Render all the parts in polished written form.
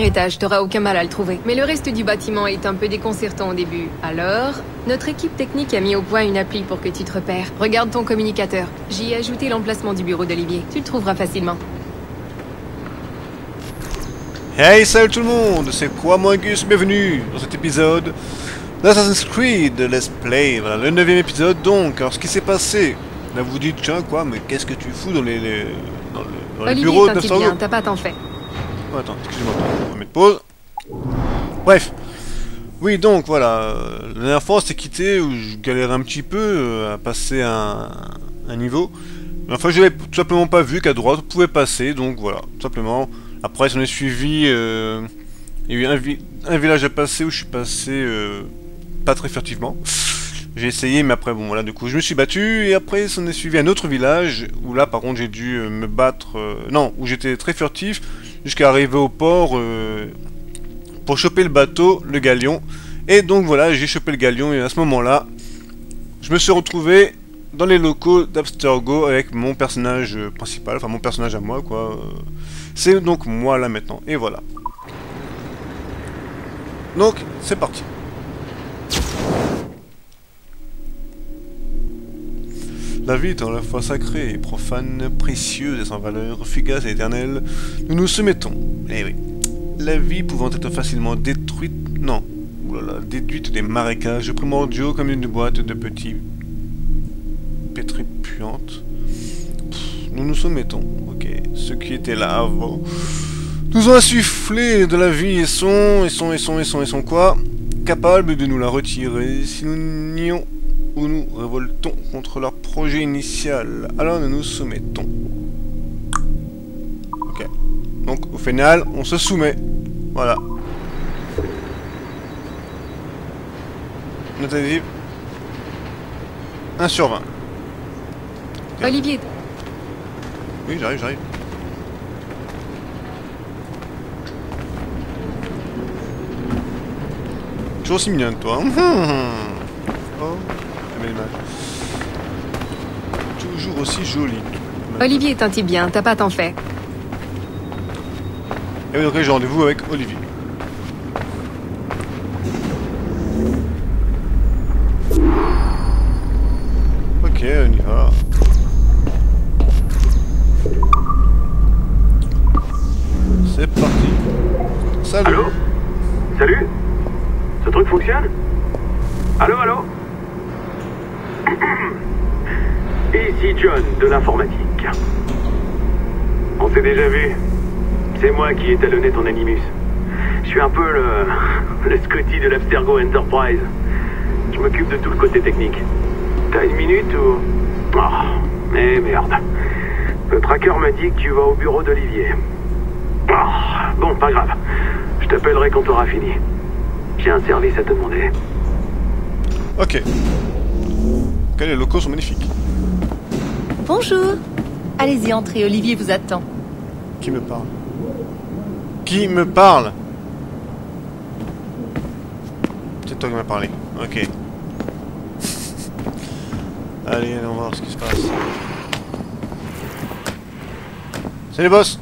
dernier étage, t'auras aucun mal à le trouver. Mais le reste du bâtiment est un peu déconcertant au début. Alors, notre équipe technique a mis au point une appli pour que tu te repères. Regarde ton communicateur. J'y ai ajouté l'emplacement du bureau d'Olivier. Tu le trouveras facilement. Hey, salut tout le monde, c'est quoi moi Gus, bienvenue dans cet épisode d'Assassin's Creed Let's Play, voilà, le 9ème épisode donc. Alors ce qui s'est passé, là vous dites tiens quoi, mais qu'est-ce que tu fous dans les bureaux de Olivier, t'as pas tant fait. Oh, attends, excusez-moi, on va mettre pause. Bref, oui donc voilà, la dernière fois on s'est quitté où je galérais un petit peu à passer un niveau. Enfin je n'avais tout simplement pas vu qu'à droite on pouvait passer, donc voilà, tout simplement. Après, si on est suivi, il y a eu un village à passer où je suis passé pas très furtivement. J'ai essayé, mais après, bon, voilà, du coup, je me suis battu. Et après, on est suivi un autre village où là, par contre, j'ai dû me battre. Non, où j'étais très furtif jusqu'à arriver au port pour choper le bateau, le galion. Et donc, voilà, j'ai chopé le galion. Et à ce moment-là, je me suis retrouvé dans les locaux d'Abstergo avec mon personnage principal, enfin mon personnage à moi, quoi. C'est donc moi là maintenant, et voilà. Donc, c'est parti. La vie est à la fois sacrée et profane, précieuse et sans valeur, fugace et éternelle, nous nous soumettons. Eh oui. La vie pouvant être facilement détruite, non, oulala, déduite des marécages primordiaux comme une boîte de petits pétri puante. Nous nous soumettons. Ok. Ceux qui étaient là avant nous ont insufflé de la vie et sont quoi, capables de nous la retirer si nous nions ou nous révoltons contre leur projet initial. Alors nous nous soumettons. Ok. Donc au final, on se soumet. Voilà. Note adhésive 1 sur 20. Okay. Olivier. Oui, j'arrive. Toujours aussi mignonne, toi. Oh, la belle image. Toujours aussi jolie. Olivier est un type bien, t'as pas tant fait. Et oui, donc j'ai rendez-vous avec Olivier. Ok, on y va. C'est parti. Salut. Allô? Salut? Ce truc fonctionne? Allô? Ici John, de l'informatique. On s'est déjà vu. C'est moi qui ai talonné ton Animus. Je suis un peu le Scotty de l'Abstergo Enterprise. Je m'occupe de tout le côté technique. T'as une minute ou... Oh, mais merde. Le tracker m'a dit que tu vas au bureau d'Olivier. Oh, bon, pas grave. Je t'appellerai quand t'auras fini. J'ai un service à te demander. Ok. Les locaux sont magnifiques. Bonjour. Allez-y, entrez, Olivier vous attend. Qui me parle? Qui me parle? C'est toi qui m'as parlé. Ok. Allez, allons voir ce qui se passe. Salut boss.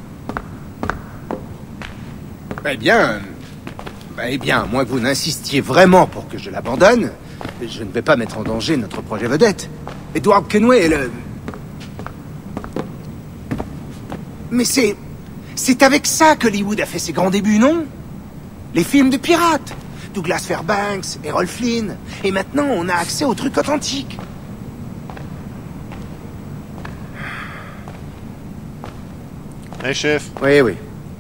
Eh bien, à moins que vous n'insistiez vraiment pour que je l'abandonne, je ne vais pas mettre en danger notre projet vedette. Edward Kenway est le... Mais c'est avec ça qu'Hollywood a fait ses grands débuts, non? Les films de pirates. Douglas Fairbanks, Errol Flynn. Et maintenant, on a accès aux trucs authentiques. Hey chef. Oui.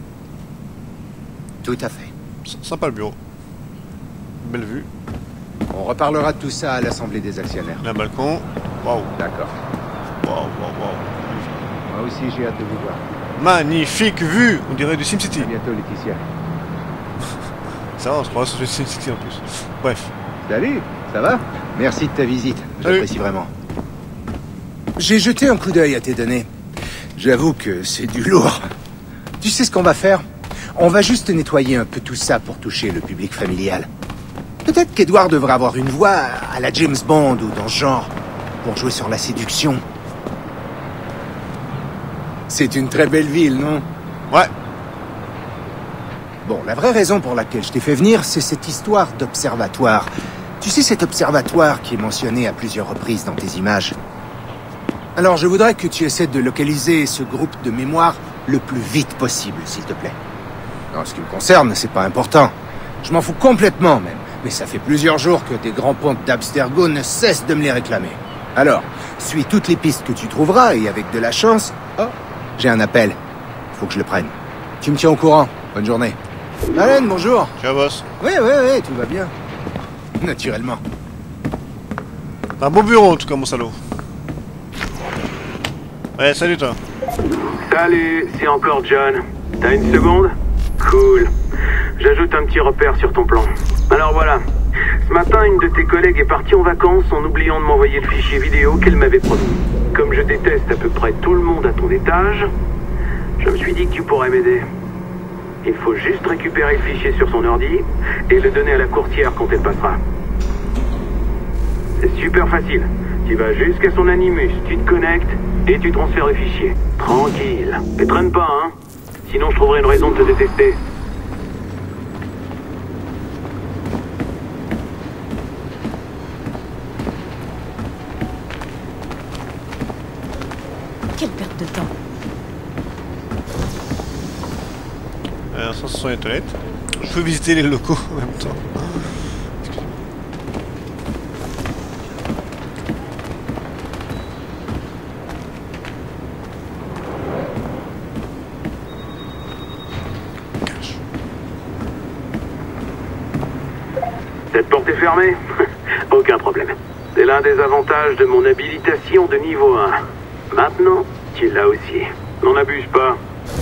Tout à fait. Sympa le bureau. Belle vue. On reparlera de tout ça à l'Assemblée des actionnaires. Un balcon. Waouh. D'accord. Waouh. Moi aussi, j'ai hâte de vous voir. Magnifique vue. On dirait du SimCity. À bientôt, Laetitia. Ça va, on se croit sur le SimCity en plus. Bref. Salut, ça va? Merci de ta visite, j'apprécie vraiment. J'ai jeté un coup d'œil à tes données. J'avoue que c'est du lourd. Tu sais ce qu'on va faire? On va juste nettoyer un peu tout ça pour toucher le public familial. Peut-être qu'Edward devrait avoir une voix à la James Bond ou dans ce genre, pour jouer sur la séduction. C'est une très belle ville, non? Ouais. Bon, la vraie raison pour laquelle je t'ai fait venir, c'est cette histoire d'observatoire. Tu sais, cet observatoire qui est mentionné à plusieurs reprises dans tes images. Alors, je voudrais que tu essaies de localiser ce groupe de mémoire le plus vite possible, s'il te plaît. En ce qui me concerne, c'est pas important. Je m'en fous complètement, même. Mais ça fait plusieurs jours que tes grands pontes d'Abstergo ne cessent de me les réclamer. Alors, suis toutes les pistes que tu trouveras, et avec de la chance... Oh, j'ai un appel. Faut que je le prenne. Tu me tiens au courant. Bonne journée. Allen, bonjour. Ciao, boss. Oui, tout va bien. Naturellement. T'as un beau bureau, en tout cas, mon salaud. Ouais, salut, toi. Salut, c'est encore John. T'as une seconde? Cool. J'ajoute un petit repère sur ton plan. Alors voilà. Ce matin, une de tes collègues est partie en vacances en oubliant de m'envoyer le fichier vidéo qu'elle m'avait promis. Comme je déteste à peu près tout le monde à ton étage, je me suis dit que tu pourrais m'aider. Il faut juste récupérer le fichier sur son ordi et le donner à la courtière quand elle passera. C'est super facile. Tu vas jusqu'à son Animus, tu te connectes et tu transfères le fichier. Tranquille. Et traîne pas, hein. Sinon je trouverai une raison de te détester. Quelle perte de temps. Ça, ce sont les toilettes. Je peux visiter les locaux en même temps. Cette porte est fermée? Aucun problème. C'est l'un des avantages de mon habilitation de niveau 1. Maintenant, tu l'as aussi. N'en abuse pas.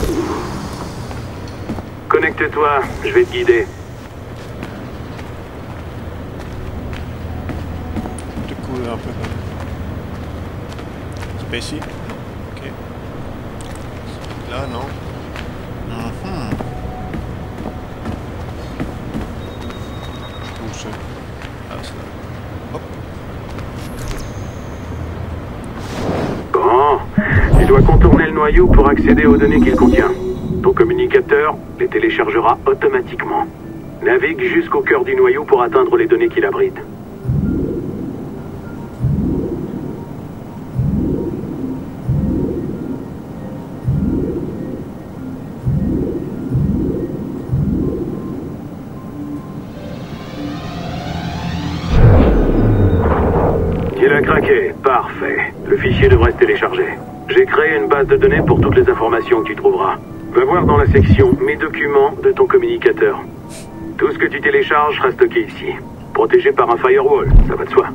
Connecte-toi, je vais te guider. Je te couvre un peu. C'est pas ici? Non. Ok. Là, non. Où c'est? Ah, c'est là. Hop. Bon, tu dois contourner le noyau pour accéder aux données qu'il contient. Ton communicateur les téléchargera automatiquement. Navigue jusqu'au cœur du noyau pour atteindre les données qu'il abrite. Tu l'as craqué, parfait. Le fichier devrait se télécharger. J'ai créé une base de données pour toutes les informations que tu trouveras. Va voir dans la section « Mes documents » de ton communicateur. Tout ce que tu télécharges sera stocké ici. Protégé par un firewall, ça va de soi.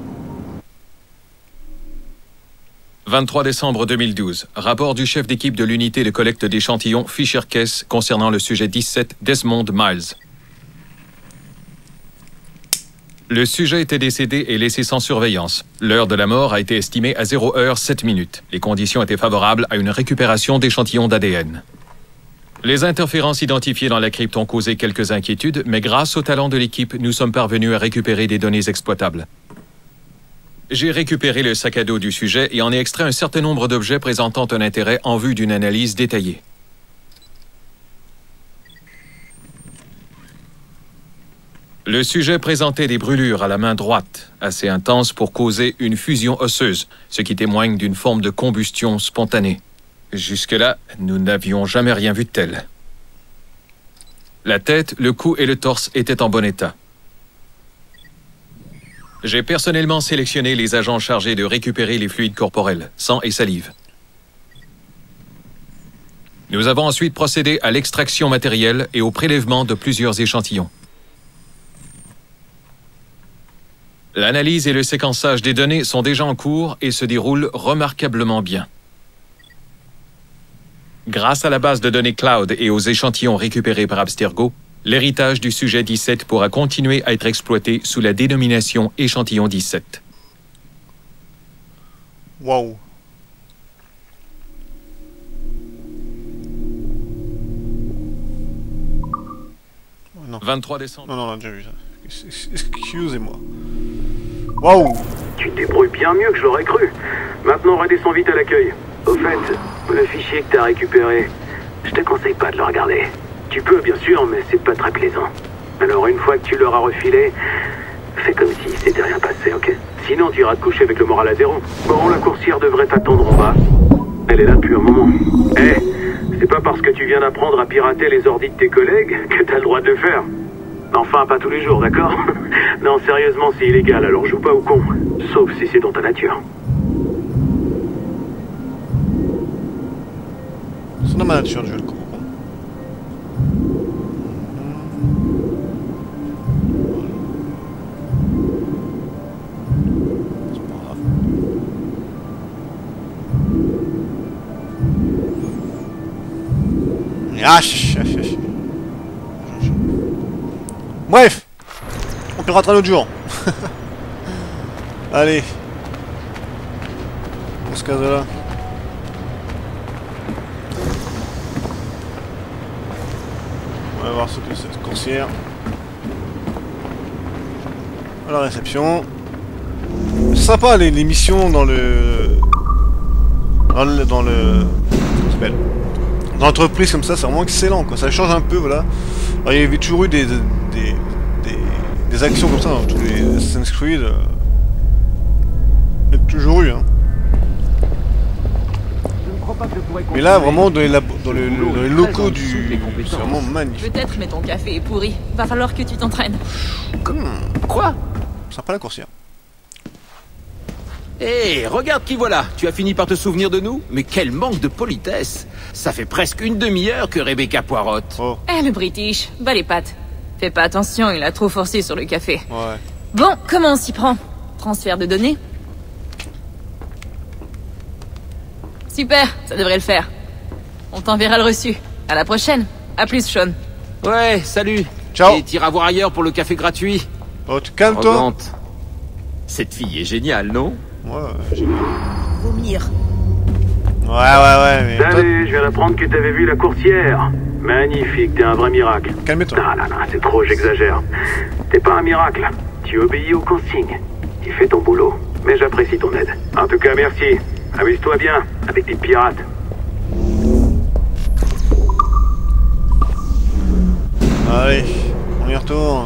23 décembre 2012. Rapport du chef d'équipe de l'unité de collecte d'échantillons Fisher-Case concernant le sujet 17, Desmond Miles. Le sujet était décédé et laissé sans surveillance. L'heure de la mort a été estimée à 0h07. Les conditions étaient favorables à une récupération d'échantillons d'ADN. Les interférences identifiées dans la crypte ont causé quelques inquiétudes, mais grâce au talent de l'équipe, nous sommes parvenus à récupérer des données exploitables. J'ai récupéré le sac à dos du sujet et en ai extrait un certain nombre d'objets présentant un intérêt en vue d'une analyse détaillée. Le sujet présentait des brûlures à la main droite, assez intenses pour causer une fusion osseuse, ce qui témoigne d'une forme de combustion spontanée. Jusque-là, nous n'avions jamais rien vu de tel. La tête, le cou et le torse étaient en bon état. J'ai personnellement sélectionné les agents chargés de récupérer les fluides corporels, sang et salive. Nous avons ensuite procédé à l'extraction matérielle et au prélèvement de plusieurs échantillons. L'analyse et le séquençage des données sont déjà en cours et se déroulent remarquablement bien. Grâce à la base de données cloud et aux échantillons récupérés par Abstergo, l'héritage du sujet 17 pourra continuer à être exploité sous la dénomination échantillon 17. Waouh. Non. 23 décembre. Non, on a déjà vu ça. Excusez-moi. Waouh. Tu te débrouilles bien mieux que je l'aurais cru. Maintenant, redescends vite à l'accueil. Au fait, le fichier que t'as récupéré, je te conseille pas de le regarder. Tu peux, bien sûr, mais c'est pas très plaisant. Alors, une fois que tu leur as refilé, fais comme si c'était rien passé, ok? Sinon, tu iras te coucher avec le moral à zéro. Bon, la coursière devrait t'attendre en bas. Elle est là depuis un moment. Eh, c'est pas parce que tu viens d'apprendre à pirater les ordis de tes collègues que t'as le droit de le faire. Enfin, pas tous les jours, d'accord? Non, sérieusement, c'est illégal, alors joue pas au con. Sauf si c'est dans ta nature. C'est dans ma nature, je le comprends. C'est pas grave. Bref, on piratera l'autre jour. Allez. On se case là. On va voir ce que c'est cette coursière. À la réception. C'est sympa les missions dans le... Comment ça s'appelle ? Dans l'entreprise comme ça, c'est vraiment excellent quoi. Ça change un peu, voilà. Alors, il y avait toujours eu des actions comme ça dans tous les Assassin's Creed. Il y a toujours eu, hein. Mais là, vraiment, dans les locaux du... C'est vraiment magnifique. Peut-être, mais ton café est pourri. Va falloir que tu t'entraînes. Quoi? Sympa la coursière. Hé, regarde qui voilà. Tu as fini par te souvenir de nous? Mais quel manque de politesse. Ça fait presque une demi-heure que Rebecca poirote. Oh, Eh, le British, bas les pattes. Fais pas attention, il a trop forcé sur le café. ouais. Bon, comment on s'y prend? Transfert de données? Super, ça devrait le faire. On t'enverra le reçu. À la prochaine. À plus, Sean. Ouais, salut. Ciao. Et t'iras voir ailleurs pour le café gratuit. Oh, tu calmes toi? Arrogante. Cette fille est géniale, non? Ouais, j'ai... Vomir. Ouais, mais... Salut, je viens d'apprendre que t'avais vu la coursière. Magnifique, t'es un vrai miracle. Calme-toi. Non, c'est trop, j'exagère. T'es pas un miracle. Tu obéis aux consignes. Tu fais ton boulot. Mais j'apprécie ton aide. En tout cas, merci. Amuse-toi bien, avec tes pirates. Allez, on y retourne.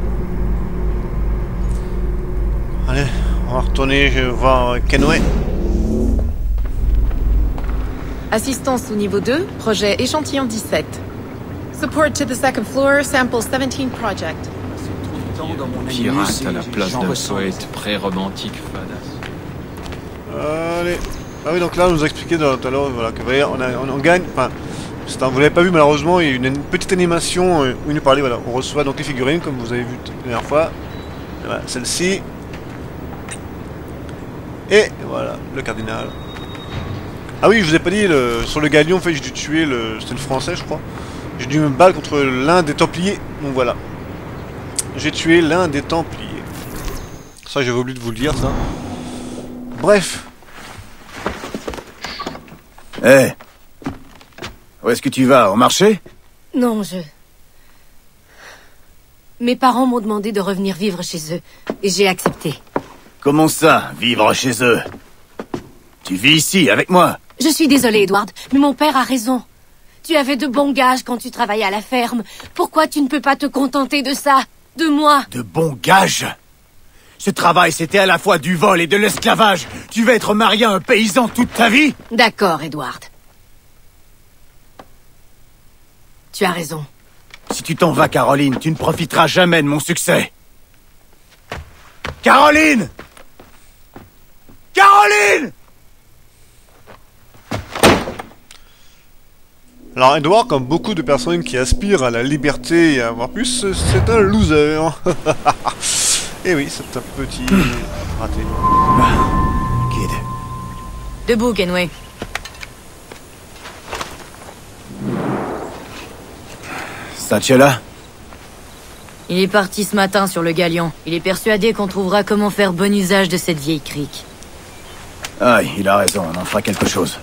Allez, on va retourner voir Kenway. Assistance au niveau 2, projet échantillon 17. Support to the second floor, sample 17 project. Pirate à la place d'un poète pré-romantique fadasse. Allez. Ah oui, donc là, on nous a expliqué tout à l'heure, voilà, que vous voyez, on gagne, enfin, vous l'avez pas vu malheureusement, il y a une petite animation où il nous parlait, voilà, on reçoit donc les figurines, comme vous avez vu la dernière fois. Voilà, celle-ci. Et voilà, le cardinal. Ah oui, je vous ai pas dit, sur le galion, en fait, j'ai dû tuer c'était le français, je crois. J'ai dû me battre contre l'un des Templiers, donc voilà. J'ai tué l'un des Templiers. Ça, j'avais oublié de vous le dire, ça. Bref. Hé, où est-ce que tu vas? Au marché? Non, Mes parents m'ont demandé de revenir vivre chez eux, et j'ai accepté. Comment ça, vivre chez eux? Tu vis ici, avec moi? Je suis désolée, Edward, mais mon père a raison. Tu avais de bons gages quand tu travaillais à la ferme. Pourquoi tu ne peux pas te contenter de ça? De moi? De bons gages? Ce travail, c'était à la fois du vol et de l'esclavage. Tu vas être marié à un paysan toute ta vie? D'accord, Edward. Tu as raison. Si tu t'en vas, Caroline, tu ne profiteras jamais de mon succès. Caroline! Caroline! Alors Edward, comme beaucoup de personnes qui aspirent à la liberté et à avoir plus, c'est un loser. Et oui, c'est un petit raté. Kid. Debout, Kenway. Satchela? Il est parti ce matin sur le galion. Il est persuadé qu'on trouvera comment faire bon usage de cette vieille crique. Aïe, il a raison, on en fera quelque chose.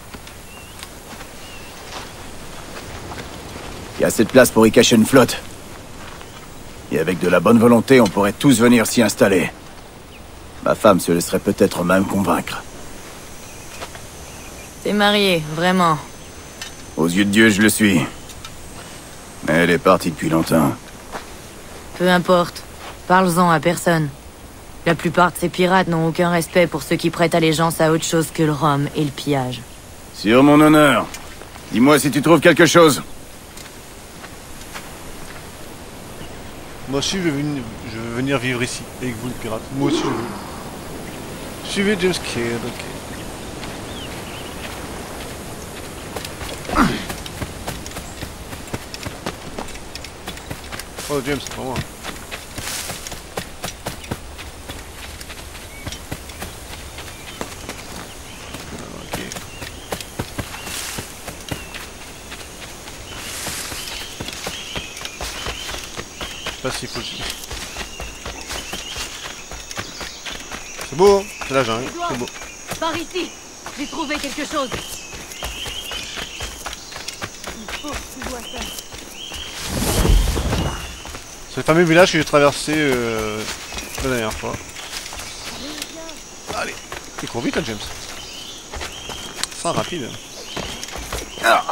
Il y a assez de place pour y cacher une flotte. Et avec de la bonne volonté, on pourrait tous venir s'y installer. Ma femme se laisserait peut-être même convaincre. T'es marié, vraiment. Aux yeux de Dieu, je le suis. Elle est partie depuis longtemps. Peu importe. Parle-en à personne. La plupart de ces pirates n'ont aucun respect pour ceux qui prêtent allégeance à autre chose que le rhum et le pillage. Sur mon honneur. Dis-moi si tu trouves quelque chose. Moi aussi, je veux venir vivre ici, avec vous, le pirate. Moi aussi, je veux. Suivez James Caird, ok. Oh, James, c'est pas moi. Ok. Je sais pas s'il faut le... C'est beau, hein, c'est la jungle, c'est beau. Par ici. J'ai trouvé quelque chose. Il faut que tu vois ça. C'est le fameux village que j'ai traversé la dernière fois. Allez, il court vite, hein, James. Ça rapide. Ah.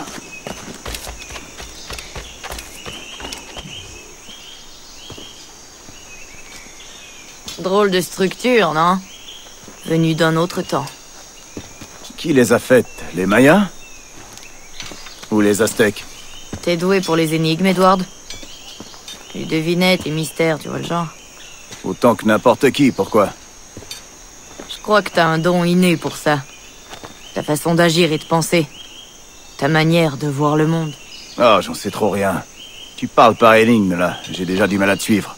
Drôle de structure, non? Venue d'un autre temps. Qui les a faites? Les Mayas? Ou les Aztèques? T'es doué pour les énigmes, Edward? Les devinettes et mystères, tu vois le genre. Autant que n'importe qui, pourquoi? Je crois que t'as un don inné pour ça. Ta façon d'agir et de penser. Ta manière de voir le monde. Oh, j'en sais trop rien. Tu parles par énigme, là. J'ai déjà du mal à te suivre.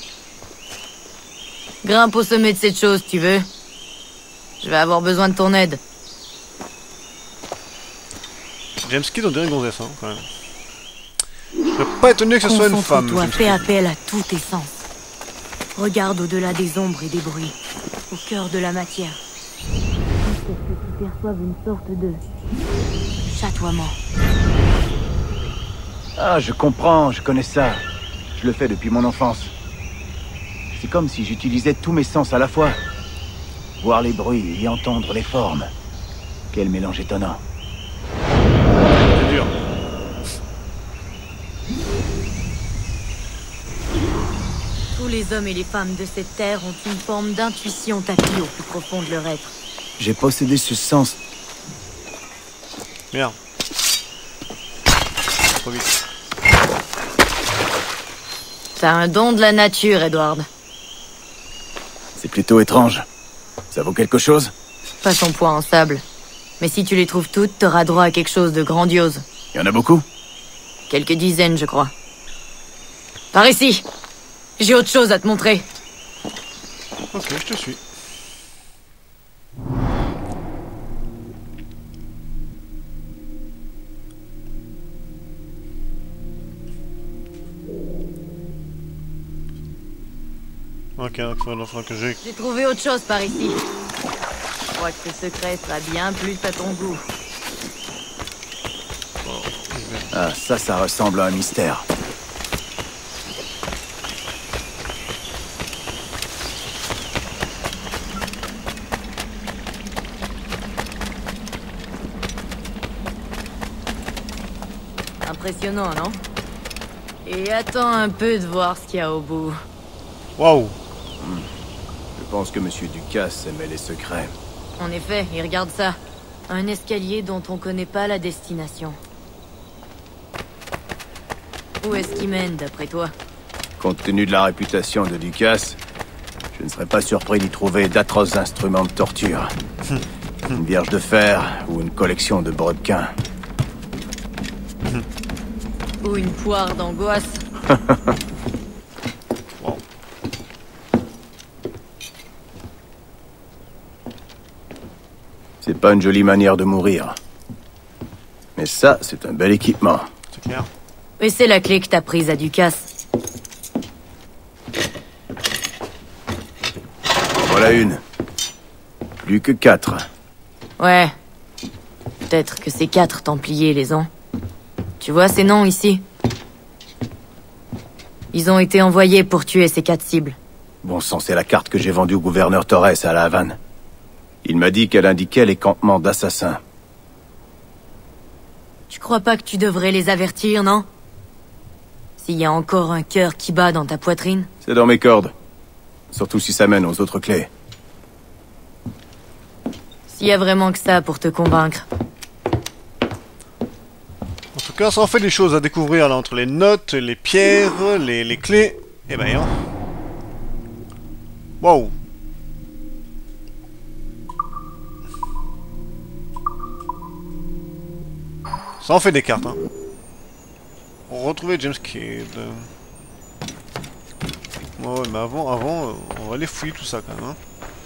Grimpe au sommet de cette chose, tu veux? Je vais avoir besoin de ton aide. James Caird, on dirait une gonzesse, hein, quand même. Je serais pas étonné que ce soit une femme. Concentre-toi, fais appel à tous tes sens. Regarde au-delà des ombres et des bruits, au cœur de la matière. Jusqu'à ce que tu perçoives une sorte de chatoiement. Ah, je comprends, je connais ça. Je le fais depuis mon enfance. C'est comme si j'utilisais tous mes sens à la fois. Voir les bruits et entendre les formes. Quel mélange étonnant. C'est dur. Tous les hommes et les femmes de cette terre ont une forme d'intuition tapie au plus profond de leur être. J'ai possédé ce sens. Merde. Trop vite. T'as un don de la nature, Edward. C'est plutôt étrange. Ça vaut quelque chose? Pas son poids en sable. Mais si tu les trouves toutes, t'auras droit à quelque chose de grandiose. Il y en a beaucoup? Quelques dizaines, je crois. Par ici! J'ai autre chose à te montrer. Ok, je te suis. Ok, donc il faudra que j'ai... J'ai trouvé autre chose par ici. Je crois que ce secret sera bien plus à ton goût. Ah, ça ressemble à un mystère. Impressionnant, non? Et attends un peu de voir ce qu'il y a au bout. Waouh! Je pense que Monsieur Ducasse aimait les secrets. En effet, et regarde ça. Un escalier dont on connaît pas la destination. Où est-ce qu'il mène, d'après toi? Compte tenu de la réputation de Ducasse, je ne serais pas surpris d'y trouver d'atroces instruments de torture. Une vierge de fer ou une collection de brodequins. Ou une poire d'angoisse. Wow. C'est pas une jolie manière de mourir. Mais ça, c'est un bel équipement. C'est clair. Et c'est la clé que t'as prise à Ducasse. Voilà une. Plus que 4. Ouais. Peut-être que ces 4 Templiers les ont. Tu vois ces noms ici? Ils ont été envoyés pour tuer ces 4 cibles. Bon sang, c'est la carte que j'ai vendue au gouverneur Torres à La Havane. Il m'a dit qu'elle indiquait les campements d'assassins. Tu crois pas que tu devrais les avertir, non? S'il y a encore un cœur qui bat dans ta poitrine? C'est dans mes cordes. Surtout si ça mène aux autres clés. S'il y a vraiment que ça pour te convaincre. En tout cas, ça en fait des choses à découvrir là, entre les notes, les pierres, les clés. Et ben, hein. Wow. Ça en fait des cartes, hein. Retrouver James Kidd. Ouais, mais avant, on va aller fouiller tout ça quand même, hein.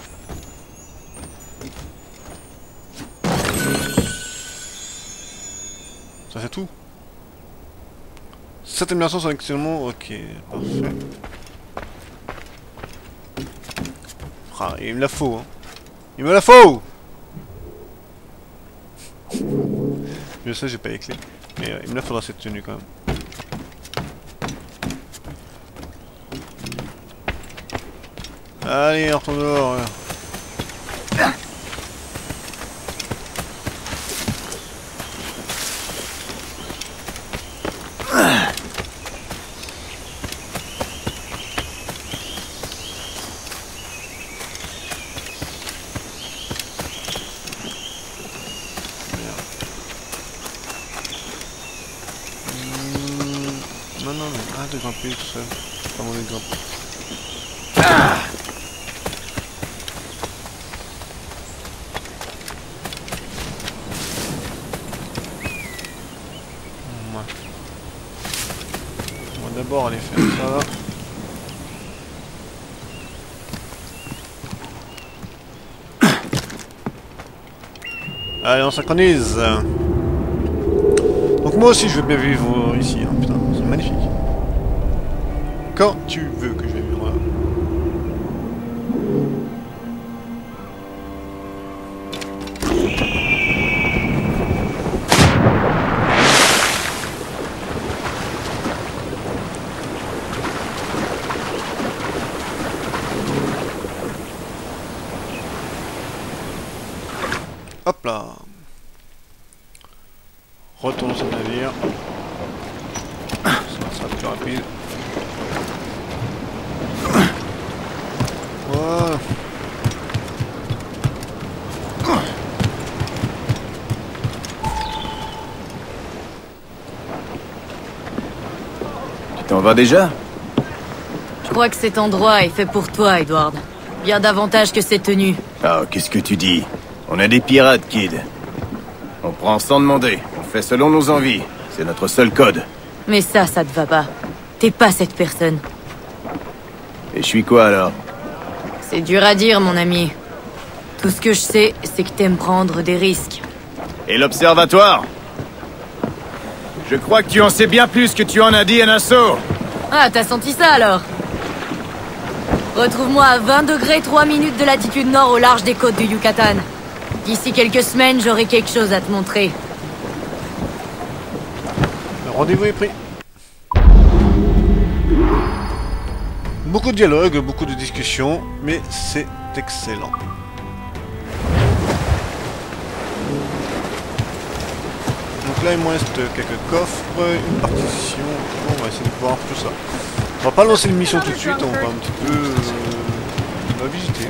Ça c'est tout. Cette immersion sont actuellement... Ok, parfait. Ah, il me la faut, hein. Il me la faut. Je sais, j'ai pas les clés. Mais il me la faudra cette tenue quand même. Allez, on retourne dehors. Non, mais arrête de grimper tout seul. C'est pas mon exemple. On va d'abord aller faire ça. Allez, on synchronise. Donc moi aussi je veux bien vivre ici, hein. Putain, c'est magnifique. Quand tu veux que je vais vivre là. Hop là. Retourne sur le navire. Ça sera plus rapide. Voilà. Tu t'en vas déjà? Je crois que cet endroit est fait pour toi, Edward. Bien davantage que cette tenue. Ah, qu'est-ce que tu dis? On est des pirates, Kid. On prend sans demander. On fait selon nos envies. C'est notre seul code. Mais ça te va pas. T'es pas cette personne. Et je suis quoi alors? C'est dur à dire, mon ami. Tout ce que je sais, c'est que t'aimes prendre des risques. Et l'observatoire? Je crois que tu en sais bien plus que tu en as dit à Nassau. Ah, t'as senti ça alors? Retrouve-moi à 20 degrés 3 minutes de latitude nord au large des côtes du Yucatan. D'ici quelques semaines, j'aurai quelque chose à te montrer. Le rendez-vous est pris. Beaucoup de dialogues, beaucoup de discussions, mais c'est excellent. Donc là, il me reste quelques coffres, une partition. Bon, on va essayer de voir tout ça. On va pas lancer une mission tout de suite, on va un petit peu on va visiter.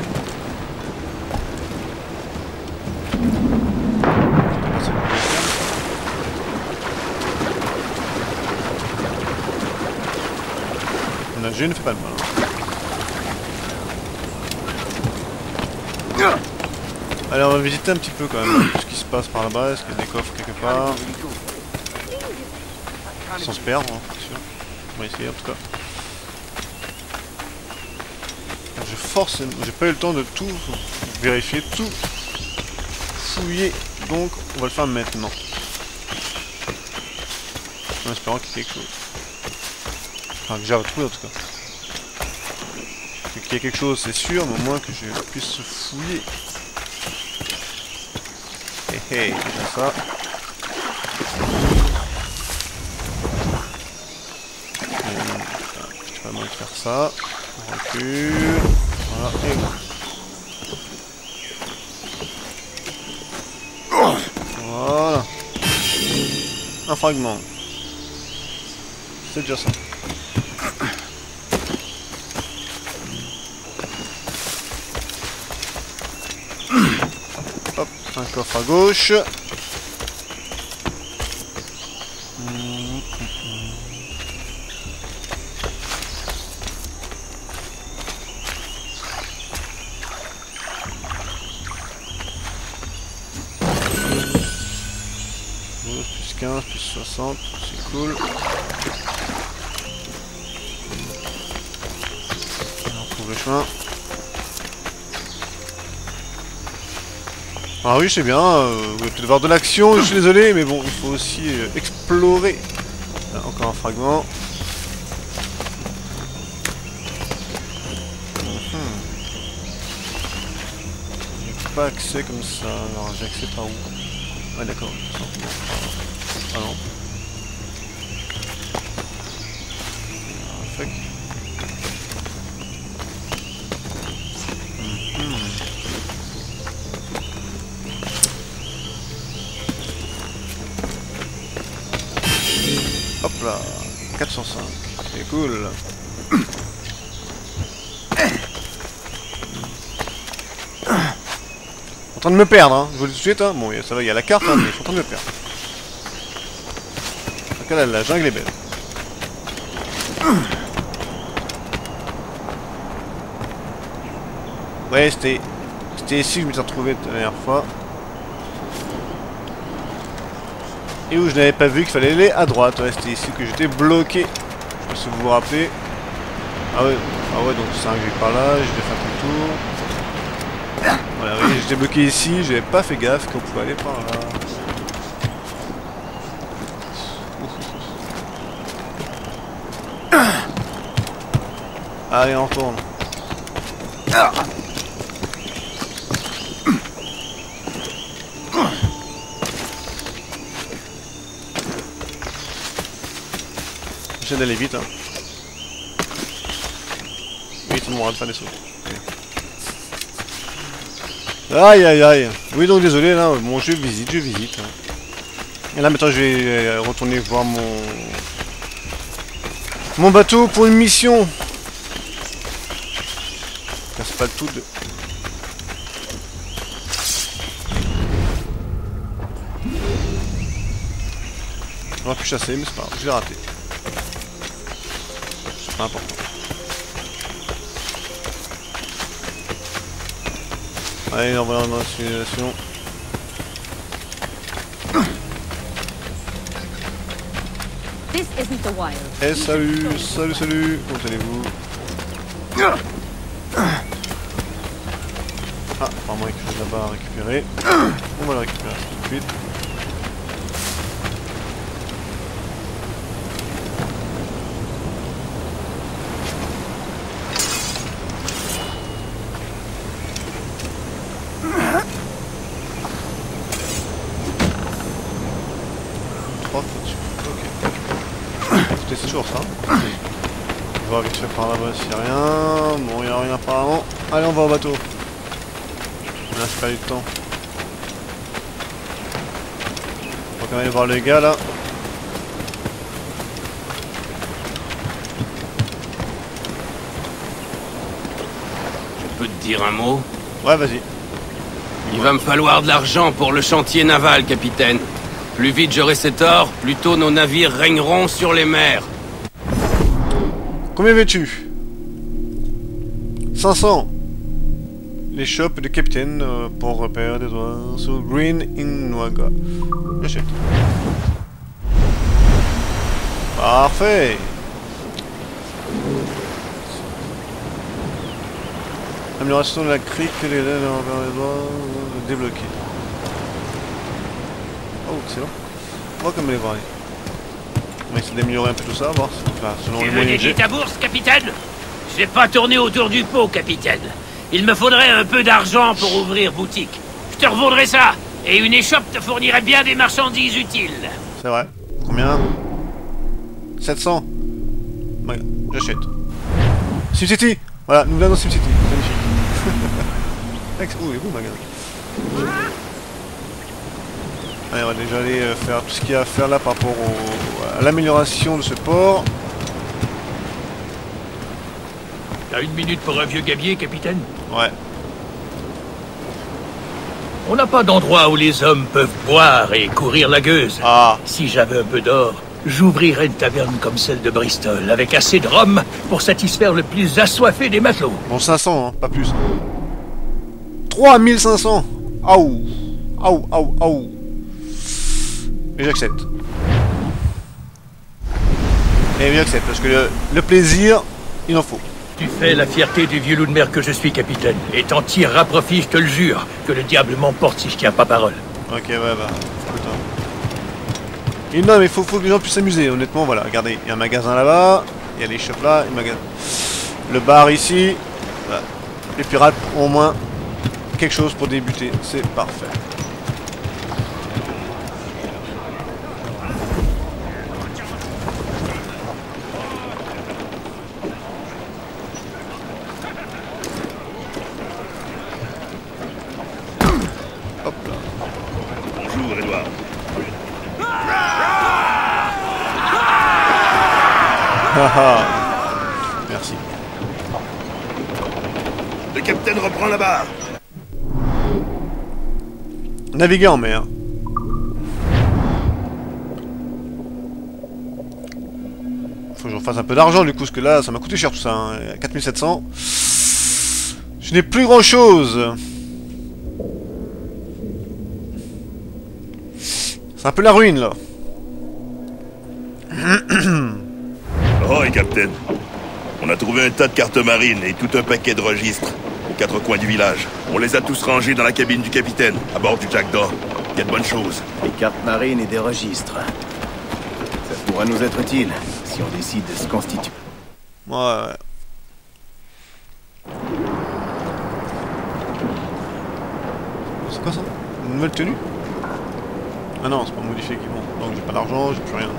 Je ne fais pas le mal. Allez, on va visiter un petit peu quand même ce qui se passe par là-bas. Est-ce qu'il y a des coffres quelque part? Sans se perdre, hein, c'est sûr. On va essayer en tout cas. Je force, j'ai pas eu le temps de tout vérifier, tout fouiller. Donc, on va le faire maintenant. En espérant qu'il y ait quelque chose. Enfin, que j'ai retrouvé en tout cas. Qu'il y ait quelque chose, c'est sûr, mais au moins que je puisse fouiller. Hé hé, déjà ça. J'ai pas moyen de faire ça. On recule. Voilà, et voilà. Un fragment. C'est déjà ça. Hop, un coffre à gauche. Plus 15, plus 60, c'est cool. On retrouve le chemin. Ah oui, c'est bien, vous allez peut-être voir de l'action, je suis désolé, mais bon, il faut aussi explorer. Là, encore un fragment. J'ai pas accès comme ça, alors j'ai accès par où? Ouais d'accord, ah non. Ah, fuck. Hop là, 405, c'est cool. En train de me perdre, hein. Je vous le dis tout de suite, hein. Bon, ça va, il y a la carte, hein, mais je suis en train de me perdre. En tout cas, la jungle est belle. Ouais, c'était ici que je m'étais retrouvé la dernière fois. Et où je n'avais pas vu qu'il fallait aller à droite. Ouais, c'était ici que j'étais bloqué. Je sais pas si vous vous rappelez. Ah ouais, donc c'est un que j'ai par là, je vais faire tout le tour. Voilà, oui, j'étais bloqué ici, j'avais pas fait gaffe qu'on pouvait aller par là. Allez, on retourne. J'essaie d'aller vite, hein. Oui, tout le monde aura de faire des sauts. Aïe aïe aïe. Oui donc désolé là, bon je visite. Hein. Et là maintenant je vais retourner voir mon bateau pour une mission. Casse pas le tout de... J'aurais pu chasser mais c'est pas grave, je l'ai raté. C'est pas important. Allez, on va dans la simulation. Eh salut, comment allez-vous? Ah, apparemment il y a quelque chose là-bas à récupérer. On va le récupérer tout de suite. C'est toujours ça. On va voir vite fait par là-bas s'il n'y a rien. Bon, il n'y a rien apparemment. Allez, on va au bateau. Là, j'ai perdu de temps. On va quand même aller voir les gars là. Je peux te dire un mot? Ouais, vas-y. Il va me falloir de l'argent pour le chantier naval, capitaine. Plus vite j'aurai cet or, plus tôt nos navires régneront sur les mers. Combien veux-tu? 500. Les shops de capitaine pour repérer des oiseaux sur Green Inwaga. J'achète. Parfait. Amélioration de la crique, les oiseaux débloqués. Oh, excellent. On va quand même les voir. On va essayer d'améliorer un peu tout ça, voir selon tu veux dédier ta bourse, capitaine? Je vais pas tourner autour du pot, capitaine. Il me faudrait un peu d'argent pour ouvrir boutique. Je te revendrai ça, et une échoppe te fournirait bien des marchandises utiles. C'est vrai. Combien? 700. Ouais, j'achète. SimCity. Voilà, nous venons dans SimCity. Magnifique. Oh, il est beau, magasin. Allez, on va déjà aller faire tout ce qu'il y a à faire là par rapport à l'amélioration de ce port. À 1 minute pour un vieux gabier, capitaine? Ouais. On n'a pas d'endroit où les hommes peuvent boire et courir la gueuse. Ah. Si j'avais un peu d'or, j'ouvrirais une taverne comme celle de Bristol, avec assez de rhum pour satisfaire le plus assoiffé des matelots. Bon, 500, hein, pas plus. 3500. Aouh. Aouh, aouh, aouh. Mais j'accepte. Et j'accepte, parce que le plaisir, il en faut. Tu fais la fierté du vieux loup de mer que je suis, capitaine. Et t'en tireras profit, je te le jure. Que le diable m'emporte si je tiens pas parole. Ok, ouais, bah, putain. Et non, mais il faut que les gens puissent s'amuser, honnêtement, voilà. Regardez, il y a un magasin là-bas, il y a les shops là, le bar ici. Voilà. Les pirates ont au moins quelque chose pour débuter, c'est parfait. Bonjour, Edouard. Merci. Le capitaine reprend la barre. Naviguer en mer. Faut que je refasse un peu d'argent du coup, parce que là, ça m'a coûté cher tout ça. Hein. 4700. Je n'ai plus grand chose. C'est un peu la ruine là. Oh, et capitaine. On a trouvé un tas de cartes marines et tout un paquet de registres aux 4 coins du village. On les a tous rangés dans la cabine du capitaine, à bord du Jackdaw. Il y a de bonnes choses. Des cartes marines et des registres. Ça pourra nous être utile si on décide de se constituer. Ouais. C'est quoi ça? Une nouvelle tenue? Ah non, c'est pas modifié équipement. Donc j'ai pas d'argent, j'ai plus rien.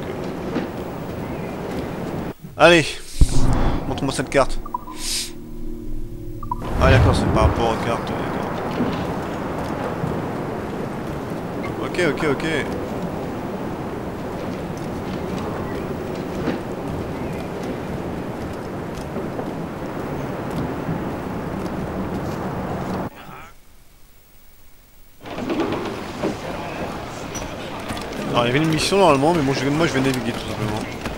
Allez, montre-moi cette carte. Ah d'accord, c'est par rapport aux cartes. Ok. Alors il y avait une mission normalement, mais bon, moi je vais naviguer tout simplement.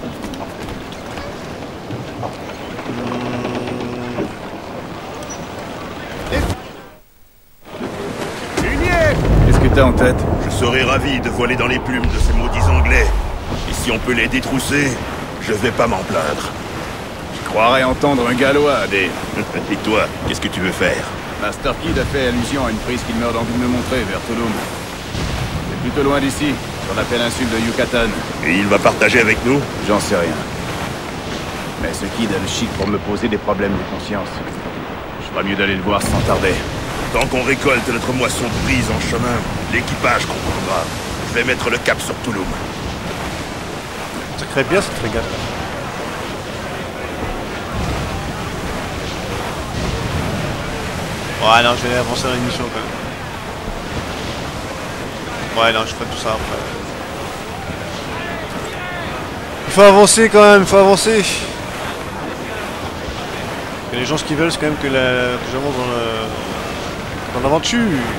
Qu'est-ce que t'as en tête? Je serais ravi de voler dans les plumes de ces maudits Anglais. Et si on peut les détrousser, je vais pas m'en plaindre. Je croirais entendre un gallois, Adé. Et toi, qu'est-ce que tu veux faire? Master Kid a fait allusion à une prise qu'il meurt d'envie de me montrer vers Tulum. C'est plutôt loin d'ici, sur la péninsule de Yucatan. Et il va partager avec nous? J'en sais rien. Mais ce Kid a le chic pour me poser des problèmes de conscience. Je ferais mieux d'aller le voir sans tarder. Tant qu'on récolte notre moisson de brise en chemin, l'équipage comprendra. Je vais mettre le cap sur Tulum. Ça crée bien cette frégate. Ouais, non, je vais avancer dans l'émission quand même. Ouais, non, je ferai tout ça après. Il faut avancer quand même, il faut avancer. Et les gens, ce qu'ils veulent, c'est quand même que j'avance dans l'aventure.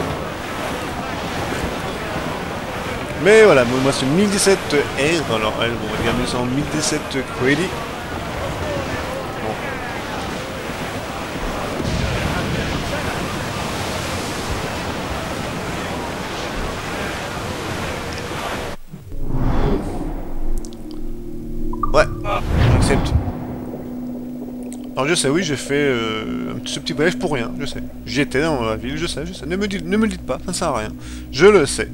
Mais voilà, moi c'est 1017 R, alors elle, bon, elle vient en 1017 Credit. Ouais, j'accepte. Alors je sais, oui, j'ai fait ce petit voyage pour rien, je sais. J'y étais dans la ville, je sais. Ne me le dites pas, ça ne sert à rien. Je le sais.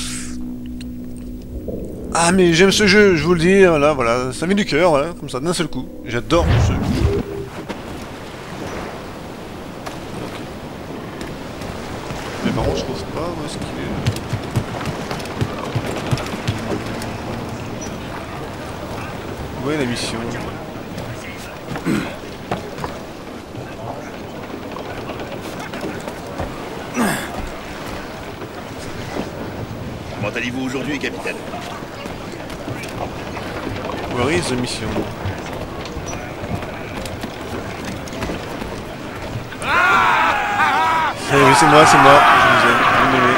Ah mais j'aime ce jeu, je vous le dis, voilà, ça vient du cœur, voilà, comme ça, d'un seul coup. J'adore ce jeu. Mais par contre, je trouve pas où est-ce qu'il est. Où est la mission? Comment allez-vous aujourd'hui, capitaine? Where is the mission? Oui, c'est moi, je vous aime. Vous m'aimez,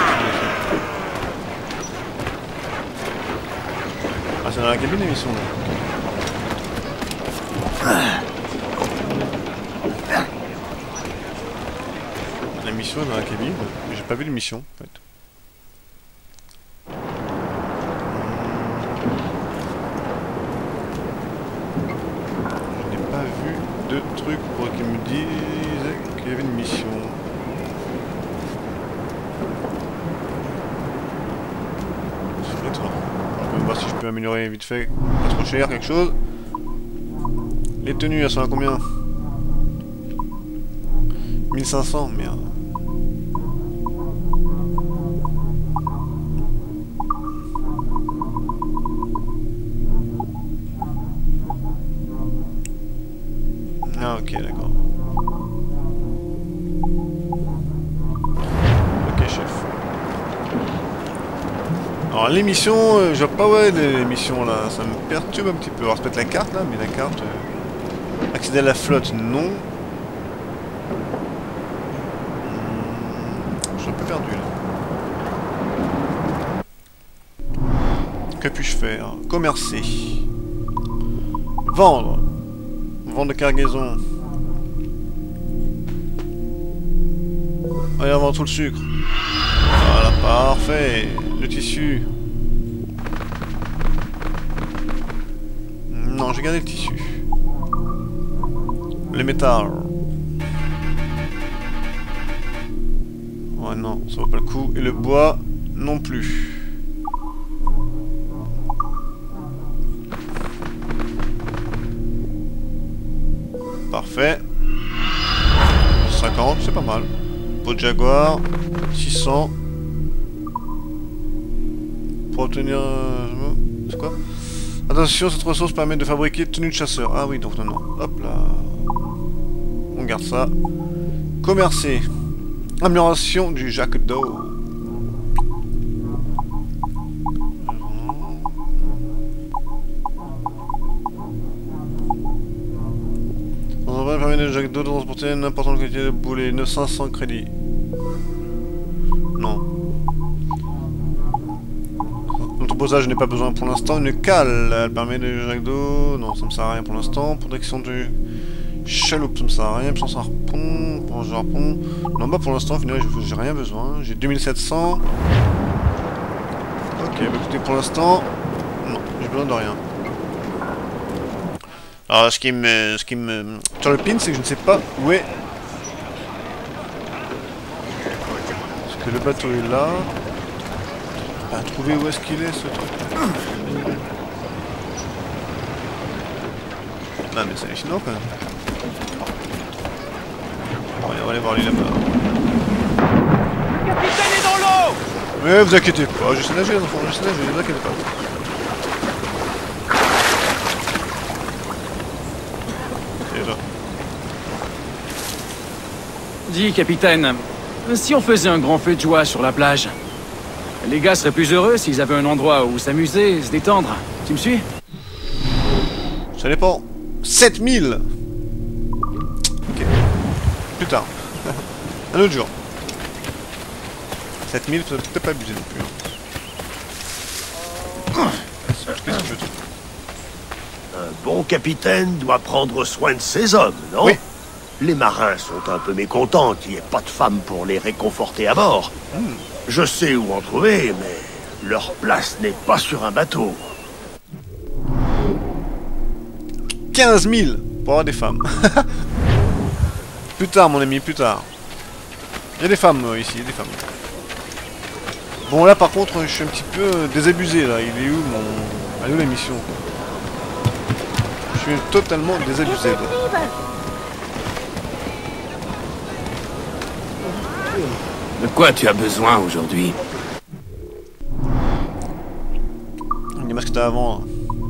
Ah, c'est dans la cabine l'émission là. La mission est dans la cabine, mais j'ai pas vu l'émission en fait. Je n'ai pas vu de truc pour qu'il me dise qu'il y avait une mission. C'est toi. On va voir si je peux améliorer vite fait. Pas trop cher, quelque chose. Les tenues, elles sont à combien? 1500, merde. Ah ok, d'accord. Ok, chef. Alors l'émission, je vois pas ouais l'émission là, ça me perturbe un petit peu. Alors c'est peut-être la carte là, mais la carte... accéder à la flotte, non. Je suis un peu perdu là. Que puis-je faire? Commercer. Vendre. Vente de cargaison. Allez, on vend tout le sucre. Voilà, parfait. Le tissu. Non, j'ai gardé le tissu. Le métal. Ouais, non, ça vaut pas le coup. Et le bois, non plus. Parfait. 50, c'est pas mal. Peau de jaguar, 600. Pour obtenir... c'est quoi? Attention, cette ressource permet de fabriquer tenue de chasseur. Ah oui, donc non, non. Hop là. On garde ça. Commercer. Amélioration du jack d'eau. Permet de jack d'eau de transporter une importante quantité de boulets. 500 crédits. Non. L'entreposage, je n'ai pas besoin pour l'instant. Une cale, elle permet de jack d'eau. Non, ça me sert à rien pour l'instant. Protection du chaloupe, ça me sert à rien. Puissance harpon. Pour un harpon. Non, bah pour l'instant, finalement, j'ai rien besoin. J'ai 2700. Ok, bah écoutez, pour l'instant, non, j'ai besoin de rien. Alors, ce qui me sur le pin, c'est que je ne sais pas où est. Est-ce que le bateau est là? Pas trouver où est-ce qu'il est, ce truc. Non, mais c'est hallucinant quand même. Bon, allez, on va aller voir lui là-bas. Le capitaine est dans l'eau! Mais vous inquiétez pas, je sais nager, enfant, je sais nager, ne vous inquiétez pas. Dis, capitaine, si on faisait un grand feu de joie sur la plage, les gars seraient plus heureux s'ils avaient un endroit où s'amuser, se détendre. Tu me suis? Ça dépend. 7000. Ok. Plus tard. Un autre jour. 7000, ça peut pas abuser non plus. Qu'est-ce que tu veux? Un bon capitaine doit prendre soin de ses hommes, non? Oui. Les marins sont un peu mécontents qu'il n'y ait pas de femmes pour les réconforter à bord. Je sais où en trouver, mais leur place n'est pas sur un bateau. 15 000 pour avoir des femmes. Plus tard, mon ami, plus tard. Il y a des femmes ici, il y a des femmes. Bon, là par contre, je suis un petit peu désabusé là. Il est où mon. Elle est où la mission? Je suis totalement désabusé là. De quoi tu as besoin aujourd'hui? Dis-moi ce que t'as à vendre.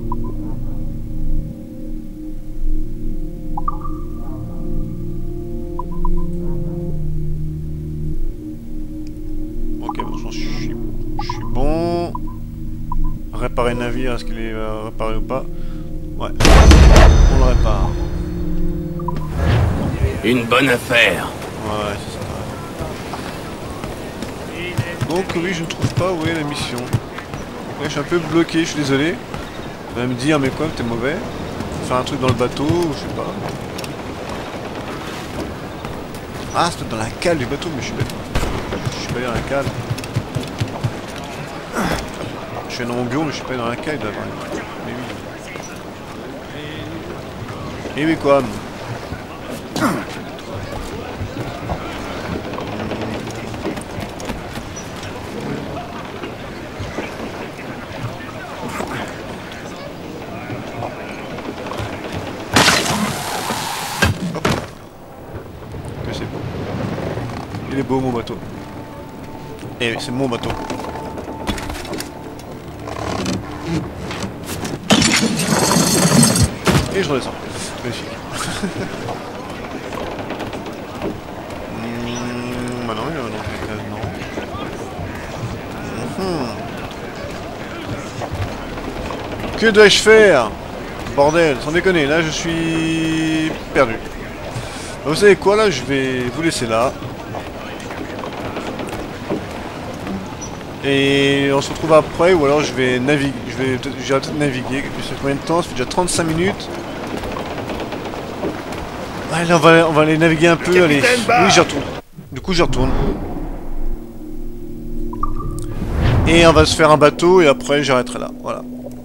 Ok, bon, je suis bon. Réparer le navire, est-ce qu'il est réparé ou pas? Ouais. On le répare. Une bonne affaire. Ouais, c'est ça. Donc oui, je ne trouve pas où est la mission. Donc là, je suis un peu bloqué, je suis désolé. On va me dire, mais quoi, t'es mauvais. Faire un truc dans le bateau, je sais pas. Ah, c'est dans la cale du bateau, mais je suis bête. Je suis pas allé dans la cale. Je suis dans mon bureau, mais je suis pas allé dans la cale d'abord. Mais oui. Et oui, quoi. Il est beau mon bateau. Eh oui, c'est mon bateau. Et je redescends. Magnifique. Bah non, il y a non. Que dois-je faire? Bordel, sans déconner, là je suis perdu. Vous savez quoi, là je vais vous laisser là. Et on se retrouve après, ou alors je vais naviguer. Je vais peut-être naviguer. Ça fait combien de temps? Ça fait déjà 35 minutes. Allez, on va aller naviguer un peu. Allez. Oui, j'y retourne. Du coup, j'y retourne. Et on va se faire un bateau, et après, j'arrêterai là. Voilà.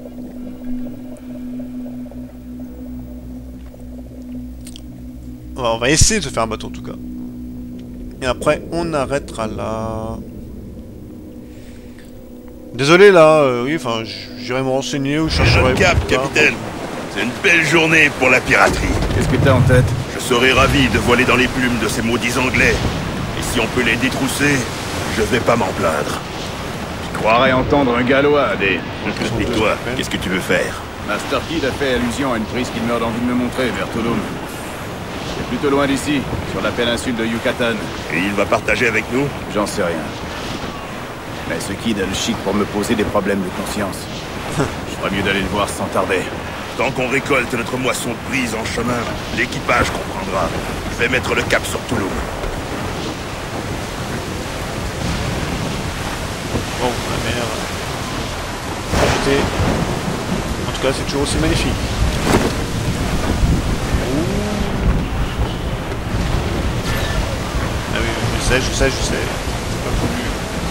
On va essayer de se faire un bateau, en tout cas. Et après, on arrêtera là. Désolé là, oui, enfin, j'irai me renseigner ou je chercherai... Cap, capitaine. C'est une belle journée pour la piraterie. Qu'est-ce que t'as en tête? Je serais ravi de voler dans les plumes de ces maudits anglais. Et si on peut les détrousser, je vais pas m'en plaindre. Je croirais entendre un gallois, des... Et toi, qu'est-ce que tu veux faire? Master Kid a fait allusion à une prise qu'il meurt d'envie de me montrer vers Tulum. C'est plutôt loin d'ici, sur la péninsule de Yucatan. Et il va partager avec nous? J'en sais rien. Mais ce Kid a le chic pour me poser des problèmes de conscience. Je ferais mieux d'aller le voir sans tarder. Tant qu'on récolte notre moisson de prise en chemin, l'équipage comprendra. Je vais mettre le cap sur Tulum. Bon, la mer... Ajoutez. En tout cas, c'est toujours aussi magnifique. Ah oui, je sais. C'est pas voulu.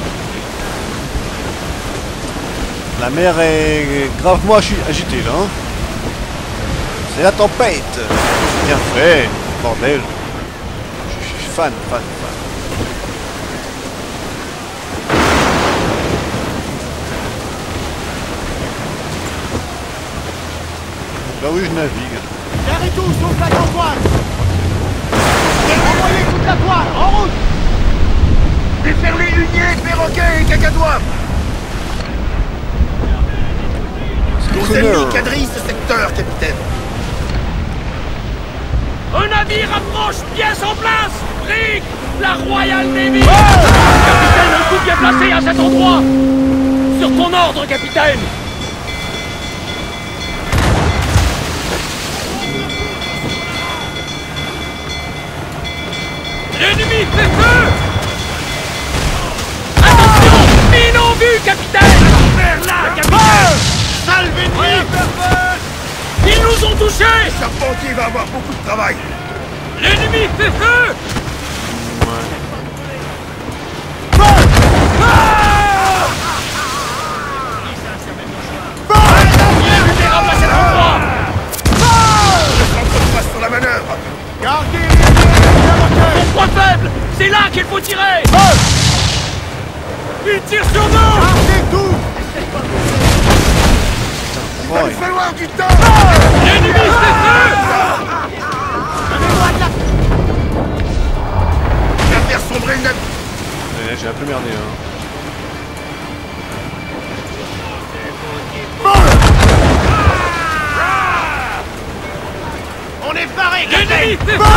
La mer est gravement agitée là. Hein. C'est la tempête. Bien fait, bordel. Je suis fan. Bah oui, je navigue. Terre et tout, sauf la grande voile. Envoyez toute la toile, en route. Déferlez huniers, perroquets et cacadois. Nos ennemis quadrillent ce secteur, capitaine. Un navire approche, pièce en place. Rick, la Royal Navy. Capitaine, un coup bien placé à cet endroit. Sur ton ordre, capitaine. L'ennemi fait feu. Attention, mine en vue, capitaine. Vers là, capitaine. Salve ennemi. Ils nous ont touchés. Le charpentier va avoir beaucoup de travail. L'ennemi fait feu. Sur la manœuvre. Gardez Mon point faible. C'est là qu'il faut tirer. Il tire sur nous. Gardez tout. Il va nous falloir du temps. L'ennemi fait feu. Il va faire sombrer le navire. J'ai un peu merdé hein. On est paré, l'ennemi fait feu.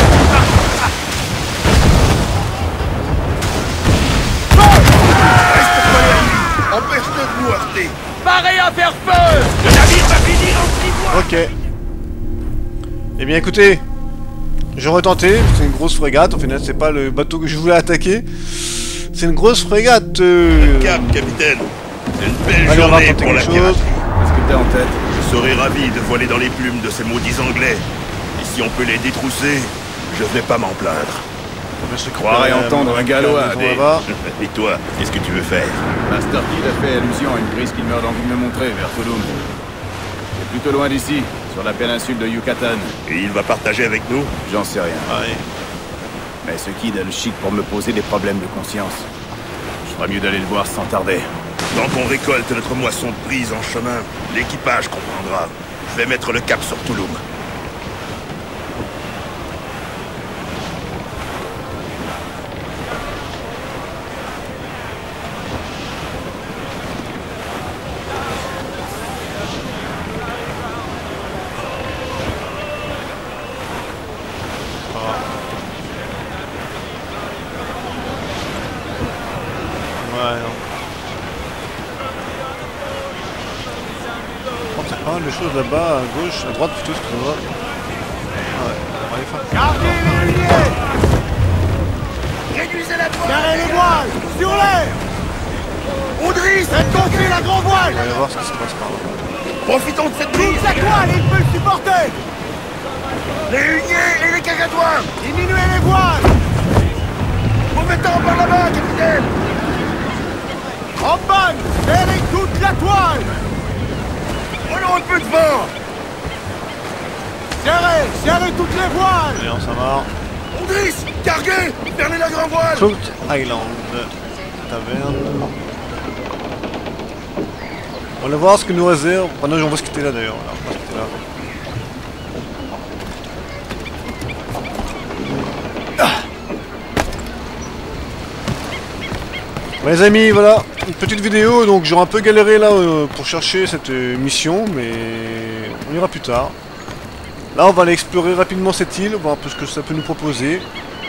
Reste collé à lui. Empêche-le de nous heurter. Paré à faire feu. Le navire va finir en 6 mois. Ok. Eh bien écoutez, j'ai retenté, c'est une grosse frégate, au final c'est pas le bateau que je voulais attaquer. C'est une grosse frégate. Cap, capitaine. C'est une belle Allez, journée pour la piraterie. Qu'est-ce que t'as en tête? Je serais ravi de voler dans les plumes de ces maudits Anglais. Et si on peut les détrousser, je vais pas m'en plaindre. Je croirais entendre un gallois. Et toi, qu'est-ce que tu veux faire? Master Kid a fait allusion à une brise qu'il meurt d'envie de me montrer vers Tulum. C'est plutôt loin d'ici, sur la péninsule de Yucatan. Et il va partager avec nous? J'en sais rien. Ouais. Mais ce Kid a le chic pour me poser des problèmes de conscience. Je ferais mieux d'aller le voir sans tarder. Tant qu'on récolte notre moisson de prise en chemin, l'équipage comprendra. Je vais mettre le cap sur Tulum. Les choses là-bas, à gauche, à droite plutôt, excusez-moi. Ouais, on va aller faire. Gardez les liés! Réduisez la voile! Serrez les voiles! Sur l'air! Audrey, Faites gonfler la grand voile! On va aller voir ce qui se passe par là. profitons de cette brise! Toute la toile, il peut le supporter! Les huniers et les cagatoires! Diminuez les voiles! Mauvais temps par là-bas, capitaine! En bonne! Serrez toute la toile! Prenons un peu de vent! Serrez toutes les voiles! Allez, on s'en va. Audrey, carguez! Fermez la grand voile! Float Island. Taverne. On va voir ce que nous réserve. Ah non, on va se quitter là d'ailleurs. On va se quitter là. Ouais, les amis, voilà, une petite vidéo, donc j'aurai un peu galéré là pour chercher cette mission, mais on ira plus tard. Là on va aller explorer rapidement cette île, voir un peu ce que ça peut nous proposer.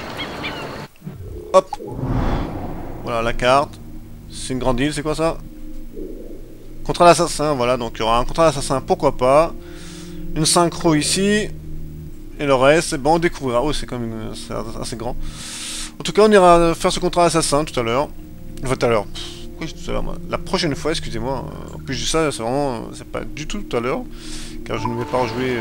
Hop. Voilà la carte. C'est une grande île, c'est quoi ça? Contrat d'assassin, voilà, donc il y aura un contrat d'assassin, pourquoi pas. Une synchro ici. Et le reste, bon, on découvrira. Oh, c'est quand même assez grand. En tout cas, on ira faire ce contrat d'assassin tout à l'heure. Enfin, tout à l'heure. Pourquoi je dis tout à l'heure, moi? La prochaine fois, excusez-moi. En plus, je dis ça, c'est vraiment. C'est pas du tout tout à l'heure. Car je ne vais pas rejouer.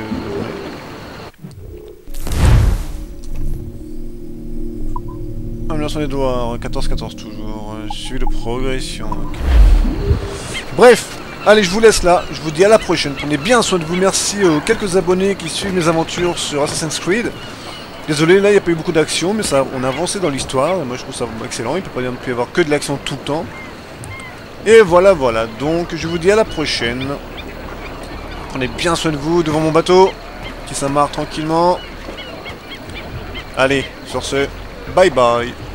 Amélioration des doigts, 14-14 toujours. Suivi de progression. Okay. Bref, allez, je vous laisse là. Je vous dis à la prochaine. Prenez bien soin de vous. Merci aux quelques abonnés qui suivent mes aventures sur Assassin's Creed. Désolé, là il n'y a pas eu beaucoup d'action, mais ça, on a avancé dans l'histoire, et moi je trouve ça excellent, il ne peut pas y avoir que de l'action tout le temps. Et voilà, voilà, donc je vous dis à la prochaine. Prenez bien soin de vous devant mon bateau, qui s'amarre tranquillement. Allez, sur ce, bye bye.